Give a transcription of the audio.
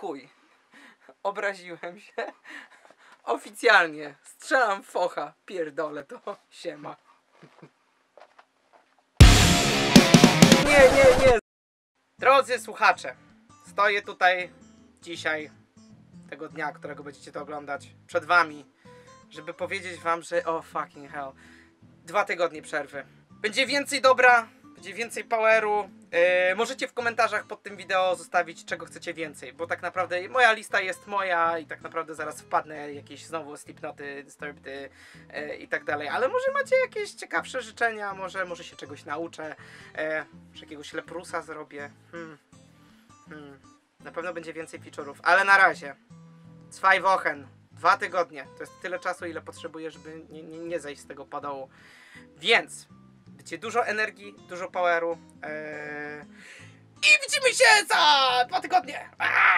chuj. Obraziłem się. Oficjalnie. Strzelam focha. Pierdolę to. Siema. Nie. Drodzy słuchacze. Stoję tutaj dzisiaj, tego dnia, którego będziecie to oglądać, przed wami, żeby powiedzieć wam, że oh fucking hell. 2 tygodnie przerwy. Będzie więcej dobra, będzie więcej poweru. Możecie w komentarzach pod tym wideo zostawić, czego chcecie więcej, bo tak naprawdę moja lista jest moja i tak naprawdę zaraz wpadnę jakieś znowu Slipknoty, Disturbedy i tak dalej. Ale może macie jakieś ciekawsze życzenia, może się czegoś nauczę, może jakiegoś Leprusa zrobię. Na pewno będzie więcej feature'ów, ale na razie 2 Wochen, 2 tygodnie. To jest tyle czasu, ile potrzebuję, żeby nie zejść z tego padołu. Więc będzie dużo energii, dużo poweru. I widzimy się za 2 tygodnie.